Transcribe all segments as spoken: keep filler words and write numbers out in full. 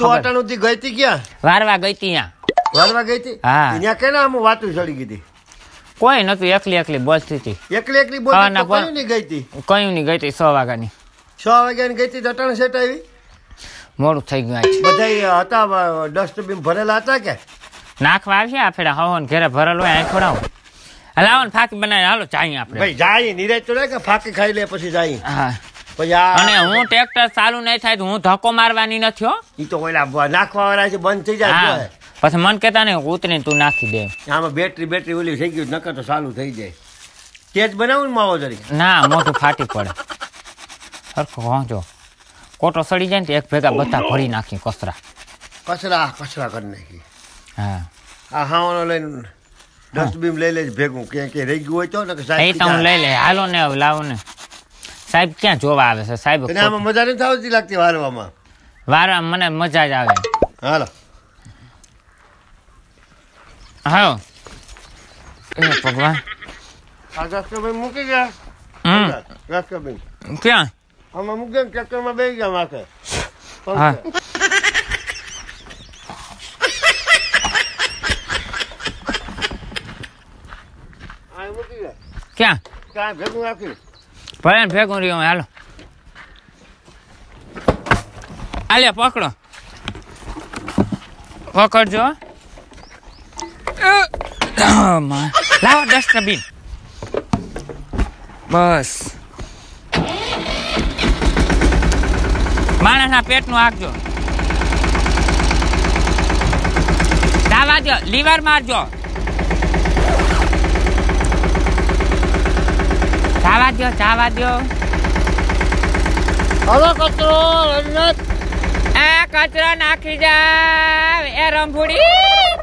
તું અટાણુથી ગઈ હતી ક્યાં? વારવા ગઈ હતી ત્યાં. વારવા ગઈ હતી? હા. ત્યાં કેના આમ વાતું ચડી ગઈ હતી? કોઈ નતું, એકલી એકલી બોલતી હતી. એકલી એકલી બોલતી તો કયું નહીં ગઈ હતી? કયું નહીં ગઈ હતી, સો વાગ્યાની. છ વાગ્યાની ગઈ હતી અટાણે સેટ આવી? મોડું થઈ ગયું આજ. બધા હતા ડસ્ટબિન ભરેલા હતા કે? નાખવા આવશે આ ફેરા હવન ઘરે ભરેલો હોય અહીં ખોડાવો. લાવો ને ફાકી બનાવી હાલો ચાઈ આપણે. ભાઈ જાય નિરાજ તો કે ફાકી ખાઈ લે પછી જાય. હા. પછી આ અને હું ટ્રેક્ટર ચાલુ નહીં થાય તો હું ધક્કો મારવાની નથી હો. ઈ તો ઓલા નાખવા વાળા છે બંધ થઈ જાય. પછી મન કહેતા ને ઉતરીને તું નાખી દે. આમાં બેટરી બેટરી ઓલી થઈ ગયું નકર તો ચાલુ થઈ જાય. તેજ બનાવું ને માવો જરી. ના મોઢું ફાટી પડે. સરખો વાંચો કોટો સડી જાય ને તો એક ભેગા બધા ભરી નાખી કચરા. કચરા કચરા કરી નાખી. હા. આ હાવાનો લઈને ડસ્ટબિન લઈ લેજ ભેગું ક્યાં ક્યાં રહી ગયું હોય તો ને સાહેબ. એ તો હું લઈ લે હાલો ને હવે લાવો ને. સાહેબ ક્યાં જોવા આવે છે સાહેબ? આમાં મજા નથી આવતી લાગતી વારવામાં. વારવા મને મજા જ આવે. હાલો હા. એ ભગવાન. આ ડસ્ટબિન મૂકી ગયા. હમ. ડસ્ટબિન ક્યાં? આમાં મૂકી ગયા ટ્રેક્ટરમાં બેસી ગયા માથે. હા. ક્યાં? ક્યાં ભેગું રાખ્યું? ભલે ભેગું રહ્યું હાલો. આલે પકડો. પકડજો. લાવો ડસ્ટબિન. બસ માણસના પેટનું આખજો. દાવા દો લીવર મારજો. ચાવા દો ચાવા દો. હવે કચરો એ કચરો નાખી જાવ. એ રંભુડી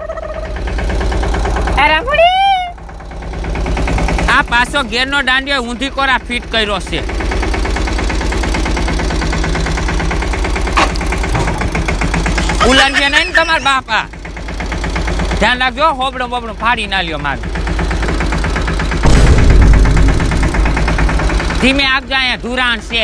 એ રંભુડી. આ પાછો ઘેરનો દાંડિયો ઊંધી કોરા ફીટ કર્યો છે. ઉલાંડિયા નહીં ને તમારા બાપા. ધ્યાન રાખજો હોબડો બોબડો ફાડી ના લ્યો મારું. ધીમે આપજો અહીંયા ધુરાણ છે.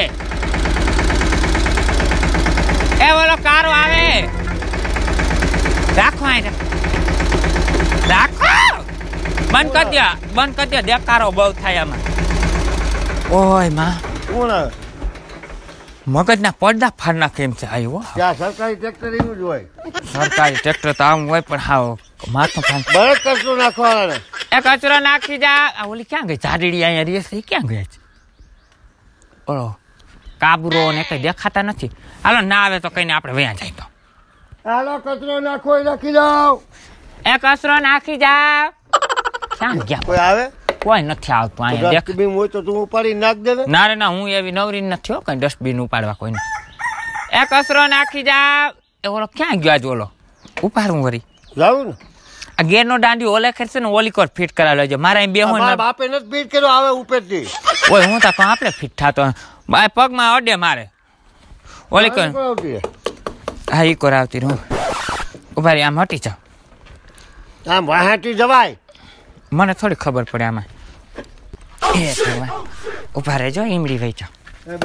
એ બોલો કારો આવે. રાખો અહીં રાખો. બંધ કરી દે બંધ કરી દે. દેખારો બહુ થાય આમાં. ઓય માં કોણ આવે? મગજના પડદા ફાડ નાખે એમ છે. આવ્યો ત્યાં સરકારી ટ્રેક્ટર એવું જ હોય. સરકારી ટ્રેક્ટર તો આમ હોય પણ હાવ માથું ફાડ. બરક કચરો નાખવાના. એ કચરો નાખી જા. ઓલી ક્યાં ગઈ ઝાડીડી? અહીંયા રહે છે ક્યાં ગયા છે? ઓલો કાબરો ને કઈ દેખાતા નથી. હાલો ના આવે તો કઈને આપણે વયા જાય તો. હાલો કચરો નાખો નાખી જાવ. એ કચરો નાખી જાવ. ક્યાં ગયા? કોઈ આવે? કોઈ નથી આવતું અહીંયા. ડસ્ટબિન હોય તો તું ઉપાડી નાખ દે. ના રે ના હું એવી નવરી નથી હો કઈ ડસ્ટબિન ઉપાડવા કોઈને. એ કચરો નાખી જાવ. એ ઓલો ક્યાં ગયો આજ? ઓલો ઉપાડું વરી જાવું ને. આ ગેરનો દાંડી ઓલે ખેરશે ને ઓલી કોર ફિટ કરાવી લેજો. મારા બે હોય બાપે નથી ફિટ કર્યો આવે ઉપરથી. ઓય હું તો આપણે ફિટ થતો પગમાં અડે મારે. ઓલી કોર હા ઈ કોર આવતી રહું. ઉભા રહી આમ હટી જાવ. આમ વાહાટી જવાય. મને થોડી ખબર પડે આમાં. એ ઉભા રહેજો ઈમડી વહી જાવ.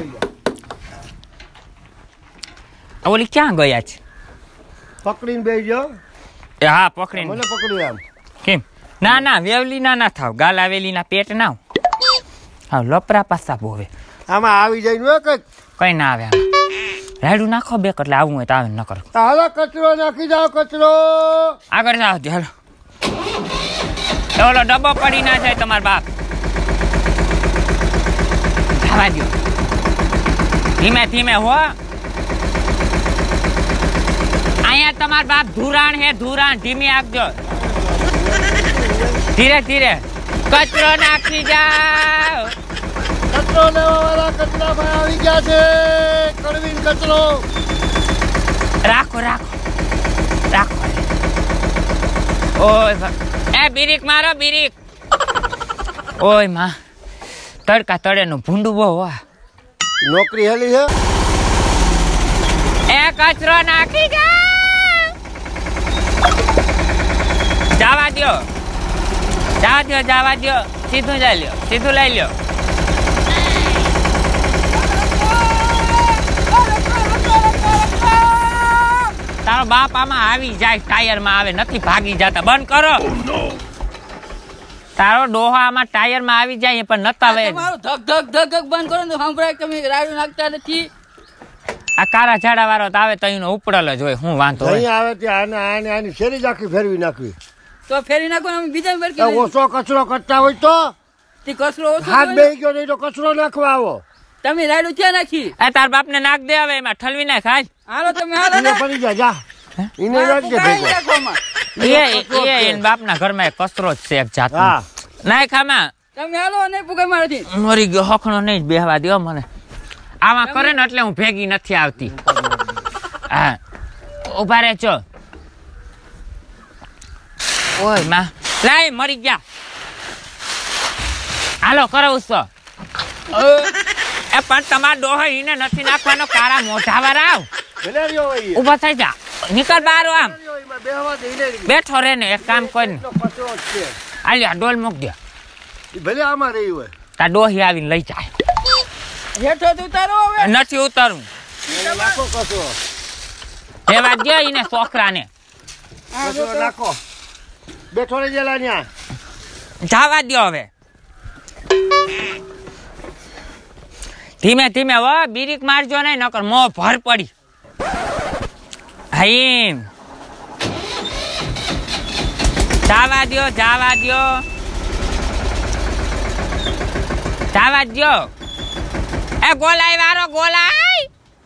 ઓલી ક્યાં ગયા છે? પકડીને બેસજો. એ હા પકડીને. મને પકડ્યું આમ. કેમ? ના ના વેવલી ના ના થાવ. ગાલ આવેલી ના પેટ ના. હા લપરા પાસા બોવે. આમાં આવી જાય ને કઈ કઈ ના આવે. રાયડું નાખો બે એટલે આવું હોય તો આવે ન કરો. હાલો કચરો નાખી જાવ. કચરો આગળ જાવ. હાલો ઓલો ડબ્બો પડી ના જાય તમારા બાપ. જવા દો ધીમે ધીમે હો. અહીંયા તમારા બાપ ધુરાણ હે ધુરાણ. ધીમે આપજો. ધીરે ધીરે કચરો નાખી જાવ. કચરો લેવા વાળા કચરા ભાઈ આવી ગયા છે. કડવીન કચરો રાખો રાખો રાખો. ઓય એ બીરીક મારો બીરીક. ઓય માં તડકા તળે નું ભૂંડું બહુ હો. નોકરી હેલી છે. એ કચરો નાખી જા. જવા દો જવા દો જવા દો. સીધું જઈ લ્યો સીધું લઈ લ્યો. તારો બાપ આમાં આવી જાય ટાયર માં આવે નથી ભાગી જતા બંધ કરો તારો ડોહા આમાં ટાયર માં આવી જાય પણ નતા વે તમારું ધક ધક ધક ધક બંધ કરો ને સાંભળાય તમે રાડું નાખતા નથી આ કારા ઝાડા વાળો તો આવે તો એનો ઉપડલ જ હોય હું વાંધો હોય અહીં આવે ત્યાં આને આને આની શેરી જ આખી ફેરવી નાખવી તો ફેરી નાખો ને અમે બીજા એ વર્કી ઓછો કચરો કરતા હોય તો તે કચરો ઓછો હાથ હોય ને. બેહી ગયો નહીં તો કચરો નાખવા આવો તમે રાડું ક્યાં નાખી એ તાર બાપ ને નાખ દે હવે એમાં ઠલવી નાખ હાલ હાલો તમે હાલો એને ને પડી જા જા એને રાખજે ભેગો નાખવામાં એ એ એન બાપ ના ઘરમાં એક કચરો જ છે એક જાતનો હા નાખ આમાં તમે હાલો ને પુગાઈ મારાથી મરી ગયો હખણો નહીં જ બેહવા દો મને આમાં કરે ને એટલે હું ભેગી નથી આવતી હા ઉભા રહે છો ઓય માં લાય મરી ગયા હાલો કરાવું છો એ પણ તમારા ડોહો ઈને નથી નાખવાનો કાળા મોઢા વાળા આવ ભલે રહ્યો હોય ઉભા થઈ જા નીકળ બહાર આમ એમાં બેહવા દે એને બેઠો રે ને એક કામ કરીને કચરો જ છે આલ્યા ડોલ મૂક દે ઈ ભલે આમાં રહી હોય તાર ડોહી આવીને લઈ જાય હેઠો તો ઉતારો હવે નથી ઉતારું એને નાખો કચરો એવા દે ઈને છોકરાને કચરો નાખો બેઠો રહી ગયેલા ન્યા જવા દો હવે ધીમે ધીમે હો બીરીક મારજો નહીં નકર મોં ભર પડી હાઈમ જવા દો જવા દો જવા દો એ ગોલાઈ વાળો ગોલાઈ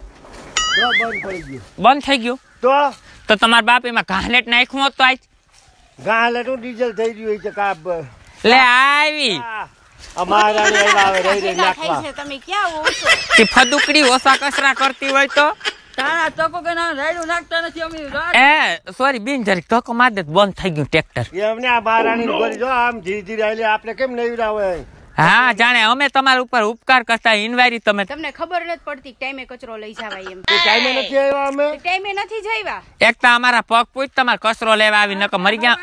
તો બંધ પડી ગયું બંધ થઈ ગયું તો તો તમારા બાપ એમાં ઘાલેટ નાખ્યું હોત તો આજ ગાલેટું ડીઝલ થઈ ગયું છે કાબ લે આવી અમારા આવે રહી રહી નાખવા તમે ક્યાં હો છો તે ફદુકડી ઓસા કસરા કરતી હોય તો તારા તકો કે ના રાડું નાખતા નથી અમે રાડ એ સોરી બિન જરીક ધક્કો માર દે તો બંધ થઈ ગયું ટ્રેક્ટર એમને આ મહારાણી ગોળી જો આમ ધીરે ધીરે આલે આપણે કેમ નહીં હોય હા જાણે અમે તમારા ઉપર ઉપકાર કરતા ઇન્વાયરી તમે તમને ખબર નથી પડતી ટાઈમે કચરો લઈ જવાય એમ તો ટાઈમે નથી આવ્યા અમે ટાઈમે નથી જઈવા એક તો અમારા પગ પૂછ તમારે કચરો લેવા આવી નકર મરી ગયા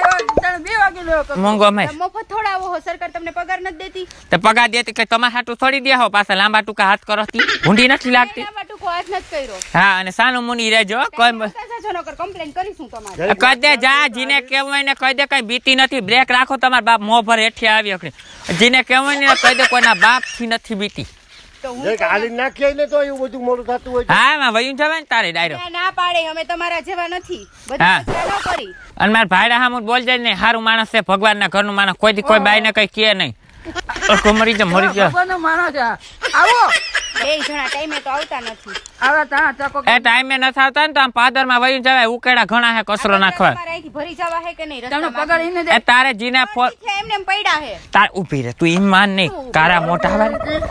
બે વાગે લ્યો કચરો. મોંઘો મેં મફત થોડા આવો હો સરકાર તમને પગાર નથી દેતી તે પગાર દેતી કઈ તમારે હાટું થોડી દે હો પાછા લાંબા ટૂંકા હાથ કરો ભૂંડી નથી લાગતી એના માટે કોઈ હાથ નથી કર્યો હા અને સાનું મુની રહેજો કોઈ જાજો નકર કમ્પ્લેન કરીશું તમારે કહી દે જા જીને કેવું હોય ને કહી દે કઈ બીતી નથી બ્રેક રાખો તમારા બાપ મોં ભર હેઠી આવી અખડી જીને કેવું હોય ને કહી દે કોઈના બાપ થી નથી બીતી તો હું એક હાલી નાખીએ ને તો એવું બધું મોડું થતું હોય છે. હા એમાં વયું જવાય ને તારે ડાયરો ના ના પાડે અમે તમારા જેવા નથી હા. બધા કચરા ન કરી અને મારા ભાઈડા હામું બોલ જાય ને સારું માણસ છે ભગવાનના ઘરનું માણસ કોઈ દી કોઈ બાઈને કઈ કહે નહીં અડકો મરી જા મરી જા ભગવાનનો માણસ છે. આવો બે જણા ટાઈમે તો આવતા નથી આવા તારા તકો એ ટાઈમે નથી આવતા ને તો આમ પાદરમાં વયું જવાય ઉકેડા ઘણા હે કચરો નાખવા તમારે અહીંથી ભરી જવા હે કે નહીં તમને રસ્તામાં પગાર એને દે એ તારે જીને ફોન એમને એમ પડ્યા હે તાર ઉભી રે તું એમ માન નહીં કારા મોટા વાળી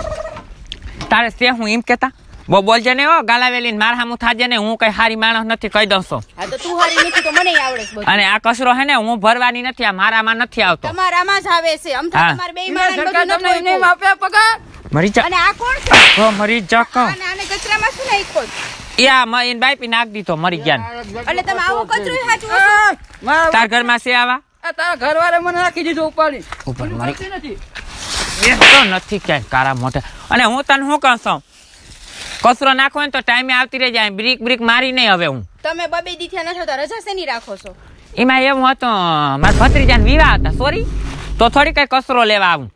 તારે તે હું એમ કેતા બો બોલજે ને ઓ ગાલાવેલી માર હામું થાજે ને હું કઈ હારી માણસ નથી કહી દઉં છું હા તો તું હારી નથી તો મને આવડે છે બધું અને આ કચરો હે ને હું ભરવાની નથી આ મારામાં નથી આવતો તમારામાં જ આવે છે અમ તો હા. તમારે બે ઈમાન માણસ સરકાર બધું તમને નથી એને આપે પગાર મરી જા અને આ કોણ છે ઓ મરી જા કો અને આને કચરામાં શું નાખ્યો છે? યા મ ઇન બાઈપી નાખ દીધો મરી ગયા એટલે તમે આવો કચરો સાચવો છો આ, મારા તાર ઘરમાં છે આવા આ તારા ઘરવાળે મને રાખી દીધું ઉપાડી ઉપર મને મારી ગમતી નથી એ તો નથી ક્યાંય કારા મોટા અને હું તને શું કહું છું કચરો નાખો ને તો ટાઈમે આવતી રહી જાય બ્રીક બ્રીક મારી નહીં હવે હું તમે બબે દીથિયા નથી હોતા રજા શેની રાખો છો એમાં એવું હતું મારા ભત્રીજાને વિવાહ હતા સોરી તો થોડી કઈ કચરો લેવા આવું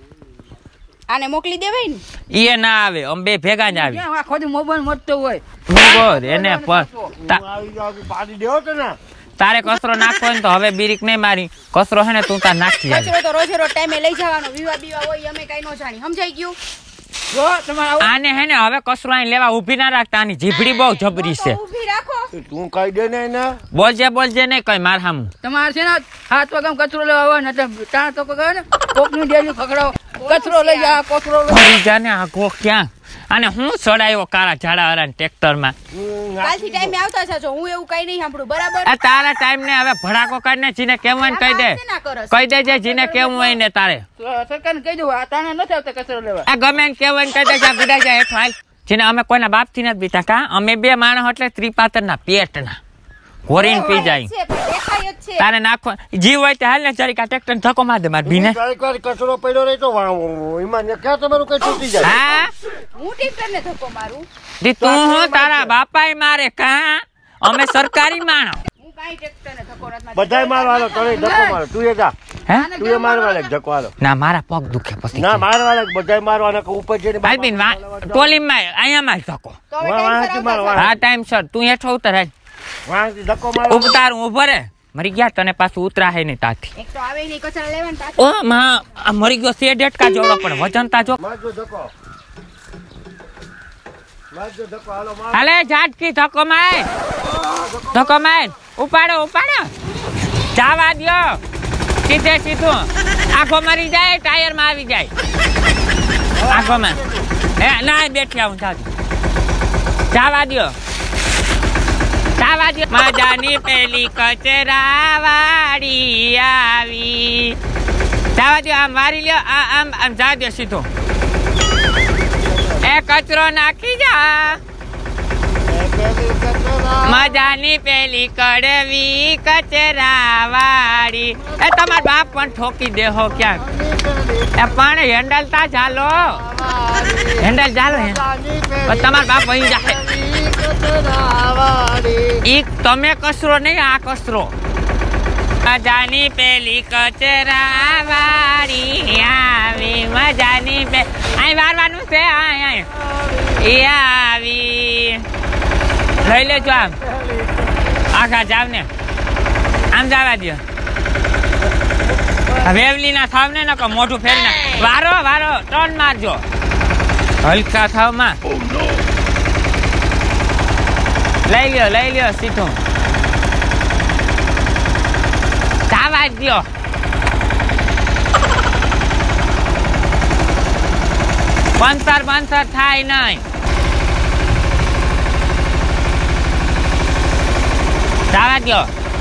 આને મોકલી દેવાય ને એ ના આવે અમે બે ભેગા જ આવી ક્યાં આખો દી મોબાઈલ મતતો હોય હું બોલ એને પર તા- હું આવી જાઉં છું, પાડી દેવો તો ને તારે કચરો નાખવો હોય ને તો હવે બીરીક નહીં મારી કચરો હે ને તું તાર નાખી જાય કચરો તો રોજે રોજ ટાઈમે લઈ જવાનો વિવા બીવા હોય અમે કઈ ન જાણી સમજાઈ ગયું જો તમારે આવું આને હે ને હવે કચરો અહીં લેવા ઊભી ના રાખતા આની જીભડી બહુ જબરી છે તો ઊભી રાખો તો તું કહી દે ને એને બોલજે બોલજે નહીં કઈ માર હામું તમારે છે ને હાથ પગમ કચરો લેવા હોય ને એટલે તાર તો કહે ને કોકની ડેલી ખખડાવો કચરો લઈ જા કચરો લઈ મરી જા ને આ ગો ક્યાં અને હું ચડાયો કાળા ઝાડા વાળા ટ્રેક્ટર માં હું કાલથી ટાઈમે આવતા જજો હું એવું કઈ નહીં સાંભળું બરાબર આ તારા ટાઈમ ને હવે ભડાકો કરીને જીને કેવું હોય ને કહી દે ના કરસ કહી દેજે જીને કેવું હોય ને તારે સરકારને કહી દઉં આ તાને નથી આવતા કચરો લેવા આ ગમે ને કેવું હોય ને કહી દેજે આ ગુડાઈ જાય હેઠો હાલ જેને અમે કોઈના બાપ થી નથી બીતા કા અમે બે માણસ એટલે ત્રિપાતર ના પેટ ના ઘોરીને પી જાય છે પણ દેખાય જ છે તારે નાખો જીવ હોય તો હાલ ને જરીક આ ટ્રેક્ટર ધક્કો માર દે માર ભીને એક વાર કચરો પડ્યો રહે તો વાવ, એમાં ને ક્યાં તમારું કઈ તૂટી જાય હા હું ટીકર ને ધક્કો મારું દી તું હું તારા બાપાએ મારે કા અમે સરકારી માણસ. હું કાંઈ ટ્રેક્ટરને ધક્કો નથી મારતી. બધાય મારવાનો તને ધક્કો મારો તું એ જા હે તું એ મારવાનો ધક્કો હાલો ના મારા પગ દુખે પછી ના મારવાનો બધાય મારવાનો કે ઉપર જઈને આલબીન ટોલીમાં અહીંયામાં જ ધક્કો. તો હવે વાહ, વાહ, ટાઈમસર મારો, આવતા વાહ. હા ટાઈમ સર તું હેઠો ઉતર હાલ. વાંથી ધક્કો મારો ઉતાર ઉભો રે મરી ગયા તને પાછું ઉતરા હે નહીં તાથી. એક તો આવે નહીં કચરા લેવા ને પાછું. ઓ માં આ મરી ગયો છે ડેટકા જોડો પણ વજન તા જો. મારજો ધક્કો મારજો ધક્કો હાલો માર હાલે ઝાટકી ધક્કો માર ધક્કો માર ઉપાડો ઉપાડો જાવા દ્યો સીધે સીધું આખો મરી જાય ટાયર માં આવી જાય આખો માં હે ના બેઠી આવું જાતી જાવા દ્યો જાવા દ્યો મજાની પેલી કચરા વાળી આવી જાવા દ્યો આમ વારી લ્યો આ આમ આમ જા દ્યો સીધું એ કચરો નાખી જા મજાની પેલી કડવી કચરા વાળી એ તમાર બાપ પણ ઠોકી દેહો ક્યાંક એ પણ હેન્ડલ તા ચાલો હેન્ડલ ચાલો પણ તમાર બાપ વહી જાય ઈ તમે કચરો નહીં આ કચરો મજાની પેલી કચરા વાળી આવી મજાની પે અહીં વારવાનું છે અહીં આવી લઈ લેજો આમ આખા જાવ ને આમ જવા દો વેવલી ના થાવ ને નકો મોઢું ફેરી ના વારો વારો ટર્ન મારજો હલકા થાવ માં લઈ લ્યો લઈ લ્યો સીધું જવા દો પંચર પંચર થાય નહીં જવા દો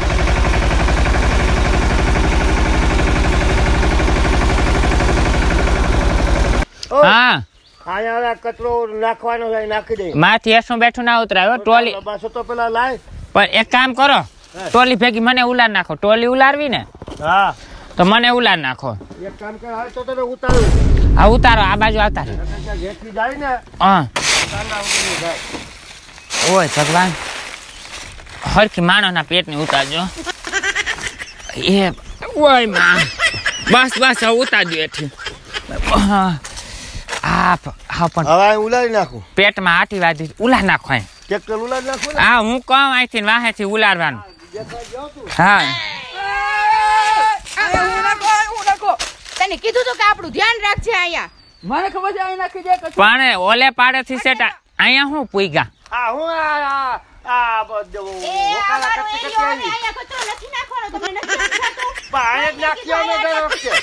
હા આયા કચરો નાખવાનો છે નાખી દે માથી એસું બેઠું ના ઉતરાયો ટોલી બસો તો પેલા લાય પણ એક કામ કરો ટોલી ભેગી મને ઉલાર નાખો ટોલી ઉલારવી ને હા તો મને ઉલાર નાખો એક કામ કર હાલ તો તને ઉતારું હા ઉતારો આ બાજુ આવતા રહે જેથી જાય ને હા તાના ઉતરી જાય ઓય ભગવાન હરખી માણસના પેટને ઉતારજો એ ઓય માં બસ બસ હવે ઉતારજો એથી હા હા પણ હવે ઉલારી નાખું પેટમાં આટી વાદી ઉલાર નાખો અહીં ટ્રેક્ટર ઉલારી નાખું હા હું કહું અહીંથી વાહેથી ઉલારવાનું હા તને કીધું તો કે આપણું ધ્યાન રાખજે અહીંયા મને ખબર છે અહીં નાખી દે કચરો. પણ ઓલે પાડેથી સેટા અહીંયા હું પૂગ્યા હા હું આ આ બધું એ વકાલા અમારો કરતી એરિયો કરતી અને આવી અહીંયા કચરો નથી નાખવાનો તમને નથી સમજાતું? પાણે જ નાખ્યો ને દર વખતે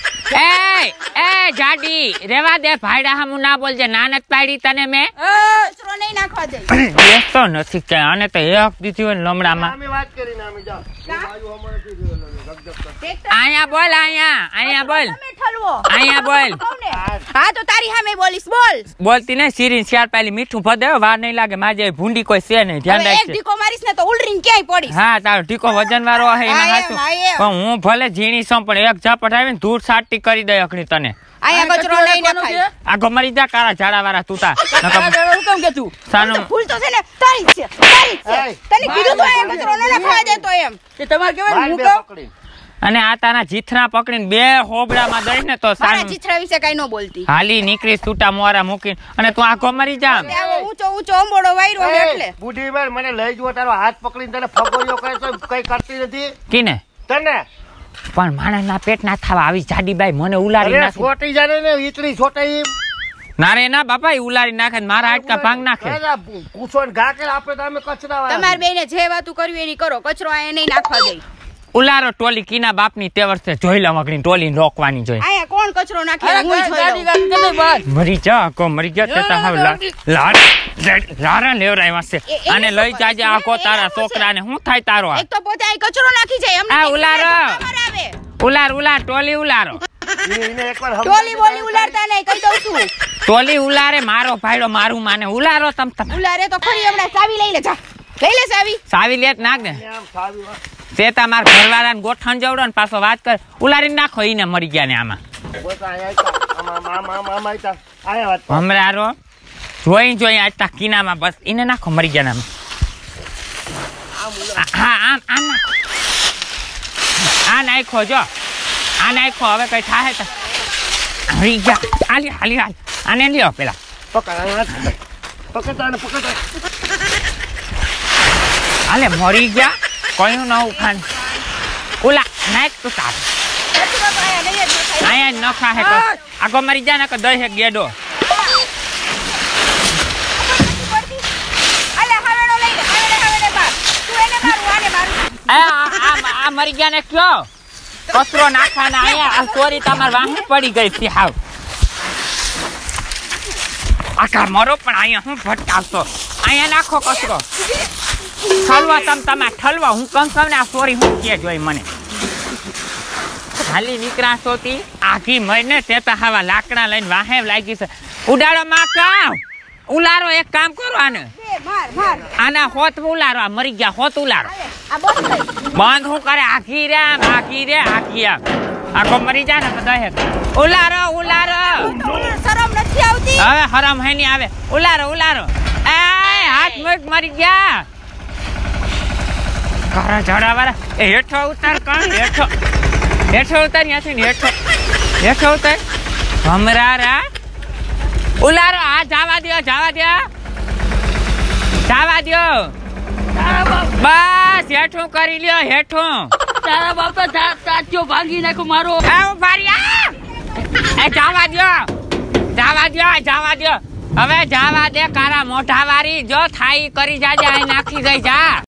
એ એ જાડી રેવા દે ભાઈડા હમું ના બોલજે નાનક પાડી તને મેં કચરો નહીં નાખવા દે. બેસતો નથી કે આને તો એક દીધી હોય ને લમડામાં અમે વાત કરીને અમે જાઓ બાજુ હમણાં કીધું લગજગ ટ્રેક્ટર અહીંયા બોલ અહીંયા અહીંયા બોલ તમે ઠલવો. અહીંયા બોલ કહું ને. હા તો તારી સામે બોલીશ બોલ. બોલતી નહીં સીરી ચાર પાલી મીઠું ભદે વાર નહીં લાગે માજે ભૂંડી કોઈ છે નહીં ધ્યાન હવે એક રાખજે ઢીકો મારીશ ને તો ઉલરીને ક્યાંય પડીશ. હા તારો ઢીકો વજન વાળો હે એમાં હા, હાચું એમ, હા, એમ. પણ હું ભલે ઝીણી છું પણ એક ઝાપટ આવીને ધૂળ સાટી કરી દે અખણી તને અહીંયા કચરો નહીં નાખાય. આગો મરી જા કાળા ઝાડા વાળા તુતા તારા ઘરે હું કેમ કે તું સાનું ભૂલ તો છે ને તારી જ છે તારી જ છે. એય, તને કીધું તો અહીંયા કચરો ન નાખવા દેતો એમ. કે તમારે કેવાય બાર ને બે હું કહું પકડી અને આ તારા જીથરા પકડીને બે હોબડામાં દઈને તો મારા સાનું ચિત્રા વિશે કઈ ન બોલતી. હાલી નીકળી છૂટા મોરા મૂકીને અને તું આખો મરી જા ત્યાં ઊંચો ઊંચો અંબોડો વાયરો છે એટલે. બુઢી બેન મને લઈ જવો તારો હાથ પકડીને તને ફગોરીઓ કરે તો કઈ કરતી નથી કીને તને પણ માણસના પેટ ના થવા આવી જાડી બાઈ મને ઉલારી અરે નાખે છોટી જાને ને ઈતરી છોટાઈ ના રે ના બાપા ઈ ઉલારી નાખે ને મારા હાડકા ભાંગ નાખે પૂછો ને ઘા કે આપણે તો અમે કચરા વાળા તમારે બેને જે વાતું કરવી એની કરો કચરો અહીંયા નહીં નાખવા દે. ઉલારો ટોલી કીના બાપની તે વર્ષે જોઈ લે મગની ટોલી રોકવાની જોઈ અહીંયા કોણ કચરો નાખે અરે હું જોઈ ગાડી લઉં. ગાડી ચલે બહાર મરી જા કો મરી ગયા તે તો હવે લાર લારા લેવરાય વાસે એ- એને અને શું લઈ જાજે કરે? આખો એને તારા શું છે? છોકરાને શું થાય તારો આ એક તો પોતે અહીં કચરો નાખી જાય અમને આ કીધું ઉલારો. ને ધક્કા મરાવે. ઉલાર ઉલાર ટોલી ઉલારો એને એકવાર સમજાવી ટોલી બોલી ઉલારતા નહીં કહી દઉં છું. ટોલી ઉલારે મારો ભાઈડો મારું માને ઉલારો તમ તમ ઉલારે તો ખરી હમણાં ચાવી લઈ લે જા લઈ લે ચાવી. સાવી લેત નાખ ને આમ સાવી વાત. તે તમાર ઘરવાળાને ગોઠણ જવડો ને પાછો વાત કર ઉલારી નાખો ઈને મરી ગયા ને આમાં બસ અહીંયા આયતા. આમ, આમ, આમ, આમ આયતા. આયા વાત કર. હમણાં જોઈ જોઈ આજતા કીનામાં બસ ઈને નાખો મરી ગયા ને આમાં હા આમ આમ નાખો આ નાખો જો આ નાખો હવે કઈ થાય તો હરી ગયા હાલી હાલી હાલ આને લ્યો પેલા હાલે મરી ગયા કયું નવું ખાન ઓલા નાખ તો સારું અહીંયા ન ખાહે તો આગો મરી જા ને કે દઈ હે ગેડો આ મરી ગયા ને કયો કચરો નાખવાના અહીંયા આ ચોરી તમાર વાહે પડી ગઈ હતી હાવ આખા મરો પણ અહીંયા હું ભટકાવશો અહીંયા નાખો કચરો ઠલવા તમ તમે ઠલવા હું કમ કમ ને આ ચોરી હું કે જોઈ મને હાલી નીકળા સોતી આખી મહિને તે તો હવા લાકડા લઈને વાહે લાગી છે ઉડાડો માં કામ ઉલારો એક કામ કરો આને આના હોત ઉલારો આ મરી ગયા હોત ઉલારો બંધ હું કરે આખી રે આખી રે આખી આખો મરી જાય ને બધા હે ઉલારો ઉલારો શરમ નથી આવતી હવે હરામ હે ની આવે ઉલારો ઉલારો એ હાથ મત મરી ગયા કરા જડાવાળા એ હેઠો ઉતાર કણ હેઠો હેઠો ઉતાર ત્યાંથી હેઠો હેઠો ઉતાર ભમરારા ઉલારો આ જવા દો જવા દો જવા દો બસ હેઠું કરી લ્યો હેઠું તારા બાપા તાત્યો ભાંગી નાખો મારો આવ ભારિયા એ જવા દો જવા દો જવા દો હવે જવા દે કારા મોઢા વાળી જો થાઈ કરી જાજે આ નાખી ગઈ જા